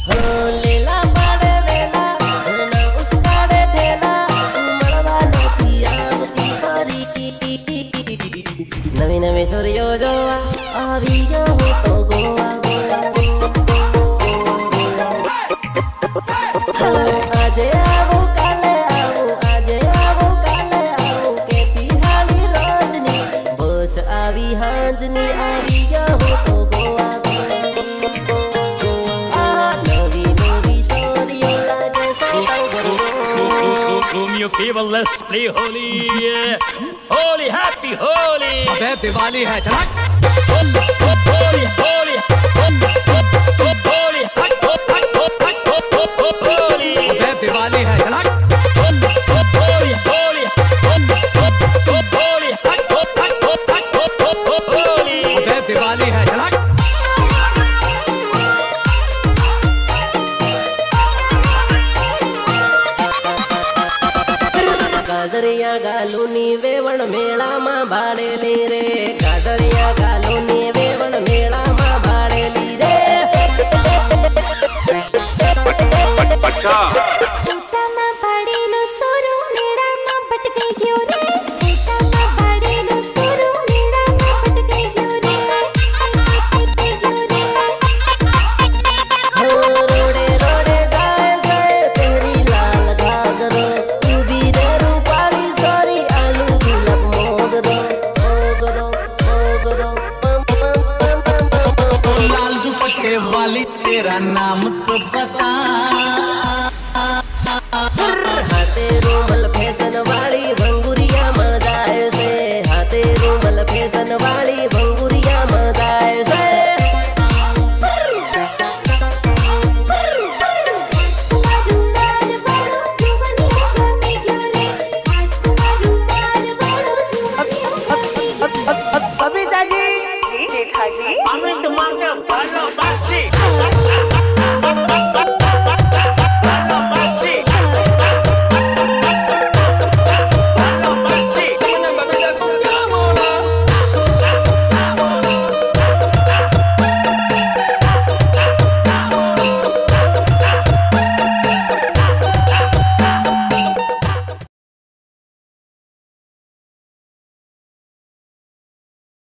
लेला बड़े वेला ना उसका रे ठेला मड़वा नोती आवती सारी नवी नवी छोरियो जो आवी जो हो तो गोवा आजे आवो काले आवो आजे आवो काले आवो केती हाली रोजनी बोस आवी हांजनी आवी जो हो तो Goa You fever, let's play Holi. Holi, happy Holi. अबे दिवाली है चला। Holi, Holi, Holi, Holi. अबे दिवाली है चला। Holi, Holi, Holi, Holi. अबे दिवाली है चला। कादरिया गालूनी वेवण मेला मां भाड़ेली रे कादरिया गालूनी वेवण मेला मां भाड़ेली रे अच्छा ऊटामा भाड़ेलो सोरो मेला मां भटके गयो रे ऊटामा भाड़ेलो सोरो मेला मां भटके गयो रे रोडे रोडे जाए से तेरी लाल घाघरो उदी रे रूपाली सोरी आलू गुलाब मोगरो मोगरो मोगरो लाल दुपट्टे वाली तेरा नाम तो बता।